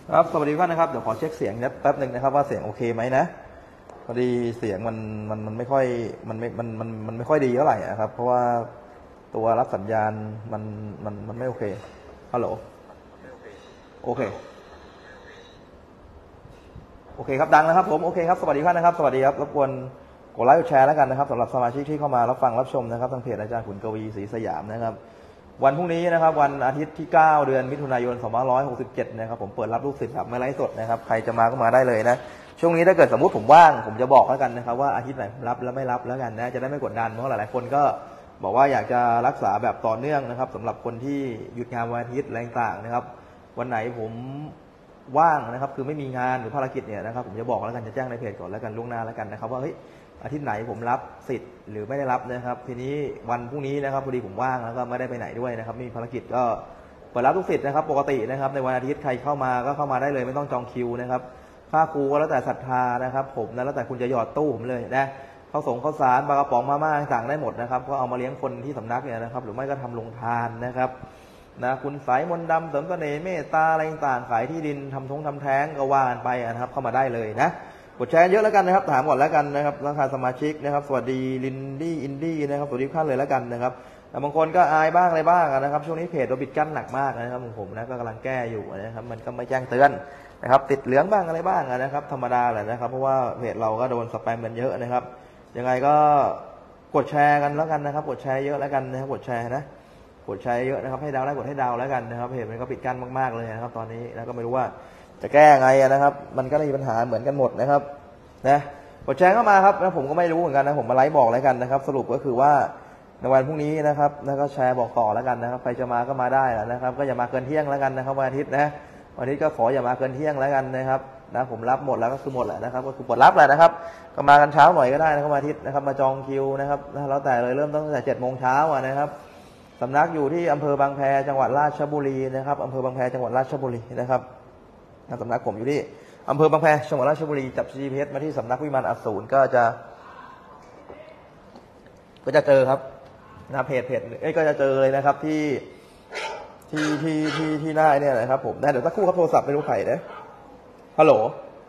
ครับสวัสดีท่านนะครับเดี๋ยวขอเช็คเสียงแป๊บหนึ่งนะครับว่าเสียงโอเคไหมนะพอดีเสียงมันไม่ค่อยมันไม่ค่อยดีเท่าไหร่นะครับเพราะว่าตัวรับสัญญาณมันไม่โอเคฮัลโหลโอเคโอเคครับดังนะครับผมโอเคครับสวัสดีท่านนะครับสวัสดีครับรบกวนกดไลค์กดแชร์แล้วกันนะครับสำหรับสมาชิกที่เข้ามารับฟังรับชมนะครับทางเพจอาจารย์ขุนกวีศรีสยามนะครับวันพรุ่งนี้นะครับวันอาทิตย์ที่9เดือนมิถุนายน2567นะครับผมเปิดรับลูกศิษย์แบบไม่ไลฟ์สดนะครับใครจะมาก็มาได้เลยนะช่วงนี้ถ้าเกิดสมมุติผมว่างผมจะบอกแล้วกันนะครับว่าอาทิตย์ไหนรับและไม่รับแล้วกันนะจะได้ไม่กดดันเพราะหลายๆคนก็บอกว่าอยากจะรักษาแบบต่อเนื่องนะครับสำหรับคนที่หยุดงานวันอาทิตย์อะไรต่างๆนะครับวันไหนผมว่างนะครับคือไม่มีงานหรือภารกิจเนี่ยนะครับผมจะบอกแล้วกันจะแจ้งในเพจก่อนแล้วกันล่วงหน้าแล้วกันนะครับว่าเฮ้ยอาทิตย์ไหนผมรับสิทธิ์หรือไม่ได้รับนะครับทีนี้วันพรุ่งนี้นะครับพอดีผมว่างแล้วก็ไม่ได้ไปไหนด้วยนะครับมีภารกิจก็เปิดรับทุกสิทธิ์นะครับปกตินะครับในวันอาทิตย์ใครเข้ามาก็เข้ามาได้เลยไม่ต้องจองคิวนะครับค่าครูก็แล้วแต่ศรัทธานะครับผมนะแล้วแต่คุณจะหยอดตู้ผมเลยนะข้าวสงข้าวสารปลากระป๋องมาม่าต่างได้หมดนะครับก็เอามาเลี้ยงคนที่สำนักเนี่ยนะครับหรือไม่ก็ทำโรงทานนะครับนะคุณสายมนต์ดำเสริมเสน่ห์เมตตาอะไรต่างขายที่ดินทำทำแท้งก็ว่ากันไปนะครับเข้ามาได้เลยนะกดแชร์เยอะแล้วกันนะครับถามก่อนแล้วกันนะครับราคาสมาชิกนะครับสวัสดีลินดี้อินดี้นะครับสวัสดีท่านเลยแล้วกันนะครับแต่บางคนก็อายบ้างอะไรบ้างนะครับช่วงนี้เพจเราปิดกั้นหนักมากนะครับผมนะก็กำลังแก้อยู่นะครับมันก็ไม่แจ้งเตือนนะครับติดเหลืองบ้างอะไรบ้างนะครับธรรมดาแหละนะครับเพราะว่าเพจเราก็โดนสแปมกันเยอะนะครับยังไงก็กดแชร์กันแล้วกันนะครับกดแชร์เยอะแล้วกันนะครับกดแชร์นะกดแชร์เยอะนะครับให้ดาวได้กดให้ดาวแล้วกันนะครับเพจมันก็ปิดกั้นมากๆเลยนะครับตอนนี้แล้วก็ไม่รู้ว่าจะแก้ไงนะครับมันก็มีปัญหาเหมือนกันหมดนะครับนะกดแชร์เข้ามาครับนะผมก็ไม่รู้เหมือนกันนะผมมาไลฟ์บอกแล้วกันนะครับสรุปก็คือว่าในวันพรุ่งนี้นะครับแล้วก็แชร์บอกต่อแล้วกันนะครับใครจะมาก็มาได้นะครับก็อย่ามาเกินเที่ยงแล้วกันนะครับวันอาทิตย์นะวันอาทิตย์ก็ขออย่ามาเกินเที่ยงแล้วกันนะครับนะผมรับหมดแล้วก็คือหมดแหละนะครับก็คือปลดรับแหละนะครับก็มากันเช้าหน่อยก็ได้นะครับวันอาทิตย์นะครับมาจองคิวนะครับแล้วแต่เลยเริ่มตั้งแต่7 โมงเช้านะครับสำนักอยู่ที่อำเภอบางแพจังหวัดราชบุรีนะครับอำเภอบางแพจังหวัดราชบุรีนะครับสำนักผมอยู่ที่อำเภอบางแพจังหวัดราชบุรีจับ GPS มาที่สำนักวิมานอสูรก็จะเจอครับนะเพจก็จะเจอเลยนะครับที่หน้าเนี่ยนะครับผมเดี๋ยวสักครู่ครับโทรศัพท์ไม่รู้ใครนะฮัลโหล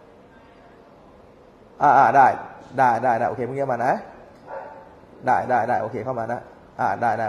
ได้โอเคเพิ่งเข้ามานะได้โอเคเข้ามานะได้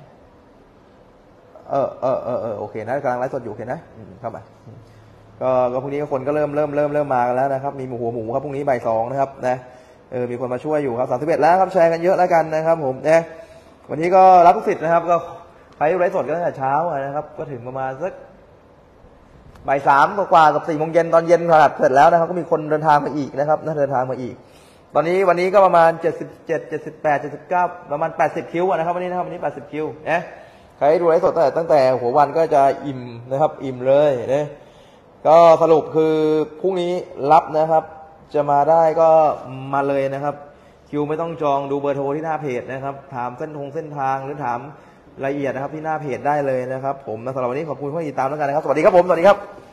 โอเคนะกำลังไลฟ์สดอยู่โอเคนะเข้ามาก็พรุ่งนี้คนก็เริ่มมากันแล้วนะครับมีหัวหมูครับพรุ่งนี้บ่าย 2นะครับนะมีคนมาช่วยอยู่ครับ31แล้วครับแชร์กันเยอะแล้วกันนะครับผมนะวันนี้ก็รับทุกสิทธิ์นะครับก็ใครไลฟ์สดก็ตั้งแต่เช้านะครับก็ถึงประมาณสักบ่าย 3กว่ากับ4 โมงเย็นตอนเย็นผัดเสร็จแล้วนะครับก็มีคนเดินทางมาอีกนะครับเดินทางมาอีกตอนนี้วันนี้ก็ประมาณ77 78 79ประมาณ80 คิวนะครับวันนี้80 คิวนะใครดูไลฟ์สดตั้งแต่หัววันก็จะอิ่มนะครับอิ่มเลยนะก็สรุปคือพรุ่งนี้รับนะครับจะมาได้ก็มาเลยนะครับคิวไม่ต้องจองดูเบอร์โทรที่หน้าเพจนะครับถามเส้นทางหรือถามรายละเอียดนะครับที่หน้าเพจได้เลยนะครับผมสำหรับวันนี้ขอบคุณที่ติดตามแล้วกันนะครับสวัสดีครับผมสวัสดีครับ